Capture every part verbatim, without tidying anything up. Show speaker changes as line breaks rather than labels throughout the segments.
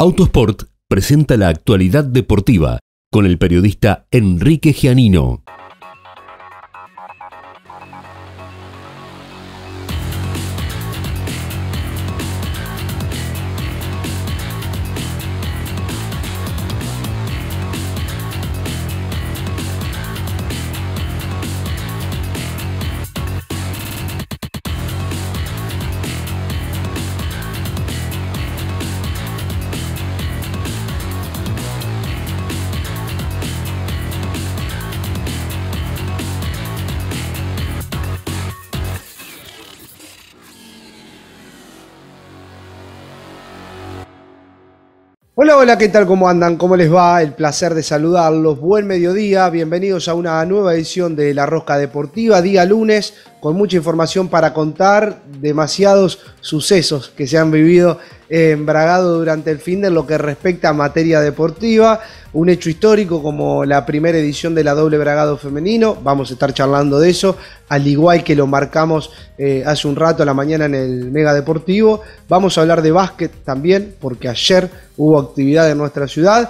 Autosport presenta la actualidad deportiva con el periodista Enrique Giannino.
Hola, hola, ¿qué tal? ¿Cómo andan? ¿Cómo les va? El placer de saludarlos. Buen mediodía, bienvenidos a una nueva edición de La Rosca Deportiva, día lunes, con mucha información para contar, demasiados sucesos que se han vivido en Bragado durante el fin de lo que respecta a materia deportiva, un hecho histórico como la primera edición de la doble Bragado femenino, vamos a estar charlando de eso, al igual que lo marcamos eh, hace un rato a la mañana en el Mega Deportivo. Vamos a hablar de básquet también, porque ayer hubo actividad en nuestra ciudad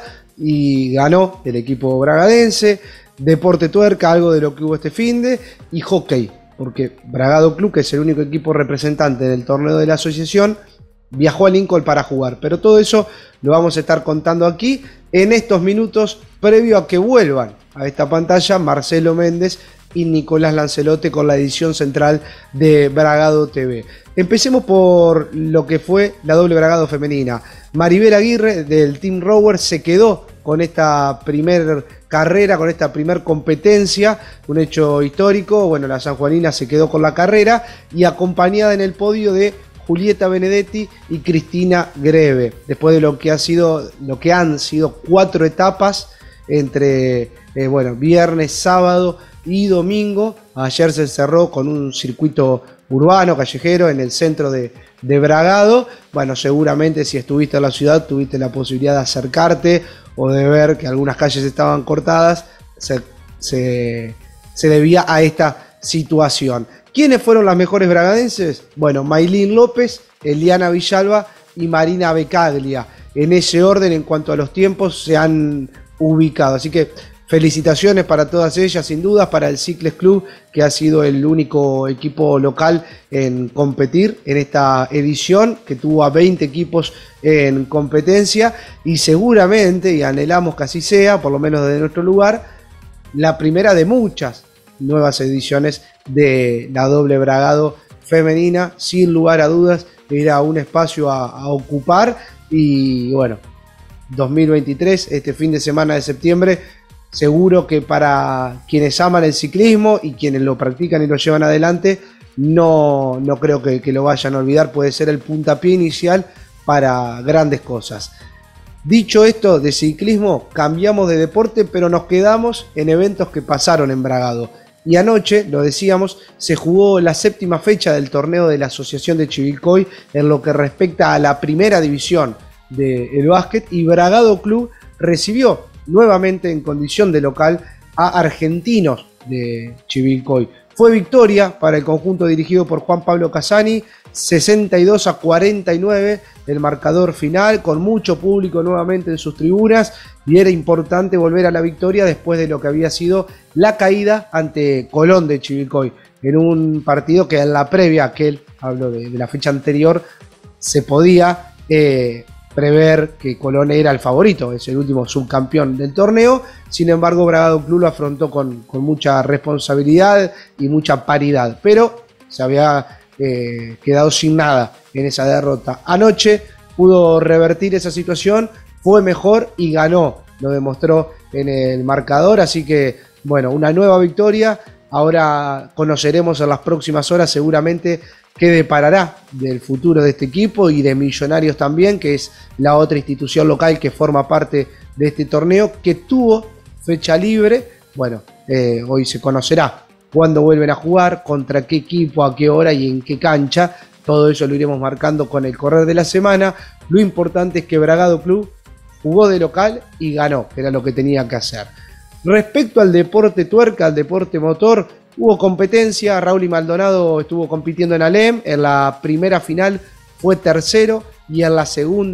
y ganó el equipo bragadense, deporte tuerca, algo de lo que hubo este finde, y hockey, porque Bragado Club, que es el único equipo representante del torneo de la asociación, viajó a Lincoln para jugar, pero todo eso lo vamos a estar contando aquí en estos minutos previo a que vuelvan a esta pantalla Marcelo Méndez y Nicolás Lancelotti con la edición central de Bragado T V. Empecemos por lo que fue la doble Bragado femenina. Maribel Aguirre del Team Rower se quedó con esta primer carrera, con esta primer competencia, un hecho histórico. Bueno, la sanjuanina se quedó con la carrera y acompañada en el podio de Julieta Benedetti y Cristina Greve, después de lo que ha sido, lo que han sido cuatro etapas entre eh, bueno, viernes, sábado y domingo. Ayer se cerró con un circuito urbano, callejero, en el centro de, de Bragado. Bueno, seguramente si estuviste en la ciudad tuviste la posibilidad de acercarte o de ver que algunas calles estaban cortadas. Se, se, se debía a esta situación. ¿Quiénes fueron las mejores bragadenses? Bueno, Maylin López, Eliana Villalba y Marina Becaglia. En ese orden, en cuanto a los tiempos, se han ubicado. Así que felicitaciones para todas ellas, sin dudas, para el Cicles Club, que ha sido el único equipo local en competir en esta edición, que tuvo a veinte equipos en competencia, y seguramente, y anhelamos que así sea, por lo menos desde nuestro lugar, la primera de muchas nuevas ediciones de la doble Bragado femenina. Sin lugar a dudas, era un espacio a, a ocupar, y bueno, dos mil veintitrés, este fin de semana de septiembre, seguro que para quienes aman el ciclismo y quienes lo practican y lo llevan adelante, no, no creo que, que lo vayan a olvidar. Puede ser el puntapié inicial para grandes cosas. Dicho esto de ciclismo, cambiamos de deporte, pero nos quedamos en eventos que pasaron en Bragado. Y anoche, lo decíamos, se jugó la séptima fecha del torneo de la Asociación de Chivilcoy en lo que respecta a la primera división del básquet, y Bragado Club recibió nuevamente en condición de local a Argentinos de Chivilcoy. Fue victoria para el conjunto dirigido por Juan Pablo Casani, sesenta y dos a cuarenta y nueve el marcador final, con mucho público nuevamente en sus tribunas, y era importante volver a la victoria después de lo que había sido la caída ante Colón de Chivilcoy, en un partido que en la previa, aquel, hablo de, de la fecha anterior, se podía eh, prever que Colón era el favorito, es el último subcampeón del torneo. Sin embargo, Bragado Club lo afrontó con, con mucha responsabilidad y mucha paridad, pero se había eh, quedado sin nada en esa derrota. Anoche pudo revertir esa situación, fue mejor y ganó, lo demostró en el marcador. Así que bueno, una nueva victoria. Ahora conoceremos en las próximas horas seguramente qué deparará del futuro de este equipo y de Millonarios también, que es la otra institución local que forma parte de este torneo, que tuvo fecha libre. Bueno, eh, hoy se conocerá cuándo vuelven a jugar, contra qué equipo, a qué hora y en qué cancha. Todo eso lo iremos marcando con el correr de la semana. Lo importante es que Bragado Club jugó de local y ganó, que era lo que tenía que hacer. Respecto al deporte tuerca, al deporte motor, hubo competencia. Raúl y Maldonado estuvo compitiendo en Alem. En la primera final fue tercero y en la segunda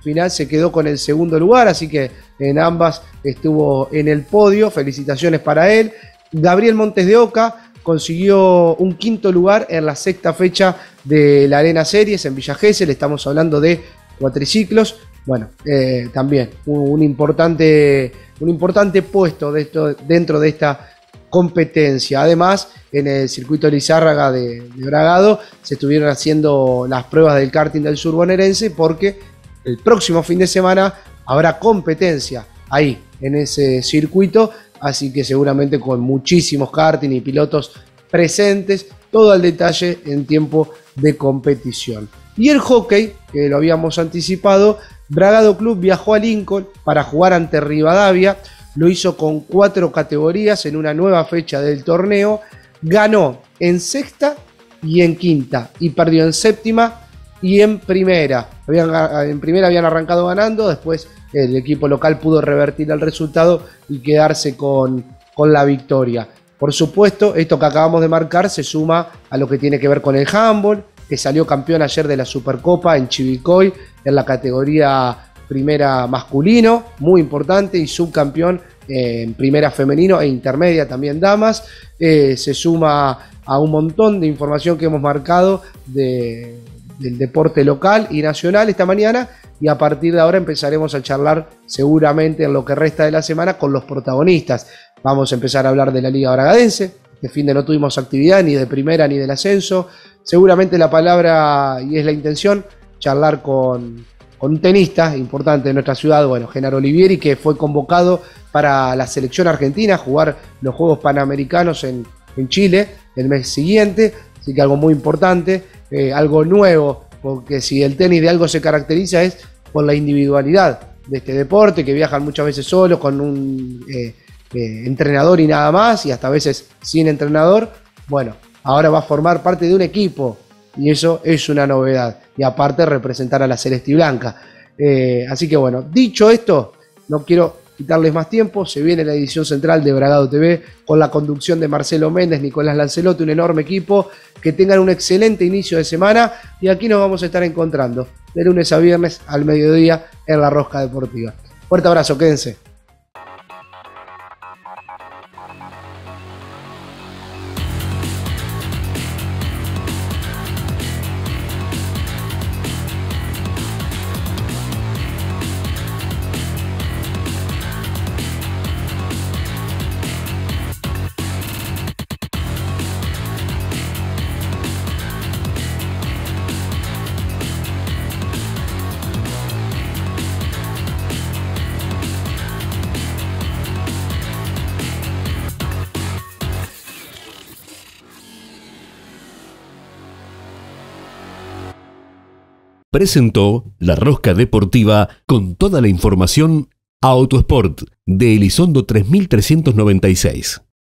final se quedó con el segundo lugar, así que en ambas estuvo en el podio. Felicitaciones para él. Gabriel Montes de Oca consiguió un quinto lugar en la sexta fecha de la Arena Series en Villa Gesell. Estamos hablando de cuatriciclos. Bueno, eh, también un importante, un importante puesto de esto, dentro de esta competencia. Además, en el circuito Lizárraga de, de Bragado se estuvieron haciendo las pruebas del karting del sur bonaerense, porque el próximo fin de semana habrá competencia ahí, en ese circuito, así que seguramente con muchísimos karting y pilotos presentes, todo al detalle en tiempo de competición. Y el hockey, que lo habíamos anticipado, Bragado Club viajó a Lincoln para jugar ante Rivadavia, lo hizo con cuatro categorías en una nueva fecha del torneo, ganó en sexta y en quinta, y perdió en séptima y en primera. Habían, en primera habían arrancado ganando, después el equipo local pudo revertir el resultado y quedarse con, con la victoria. Por supuesto, esto que acabamos de marcar se suma a lo que tiene que ver con el handball, que salió campeón ayer de la Supercopa en Chivilcoy en la categoría primera masculino, muy importante, y subcampeón en primera femenino e intermedia también damas. Eh, se suma a un montón de información que hemos marcado de, del deporte local y nacional esta mañana, y a partir de ahora empezaremos a charlar seguramente en lo que resta de la semana con los protagonistas. Vamos a empezar a hablar de la Liga Bragadense. Este fin de no tuvimos actividad ni de primera ni del ascenso. Seguramente la palabra, y es la intención, charlar con, con un tenista importante de nuestra ciudad, bueno, Genaro Olivieri, que fue convocado para la selección argentina a jugar los Juegos Panamericanos en, en Chile el mes siguiente. Así que algo muy importante, eh, algo nuevo, porque si el tenis de algo se caracteriza es por la individualidad de este deporte, que viajan muchas veces solos con un eh, eh, entrenador y nada más, y hasta a veces sin entrenador. Bueno, ahora va a formar parte de un equipo, y eso es una novedad, y aparte representar a la Celeste y Blanca. Eh, así que bueno, dicho esto, no quiero quitarles más tiempo. Se viene la edición central de Bragado T V con la conducción de Marcelo Méndez, Nicolás Lancelotti, un enorme equipo. Que tengan un excelente inicio de semana, y aquí nos vamos a estar encontrando de lunes a viernes al mediodía en La Rosca Deportiva. Fuerte abrazo, quédense.
Presentó La Rosca Deportiva con toda la información Autosport de Elizondo tres mil trescientos noventa y seis.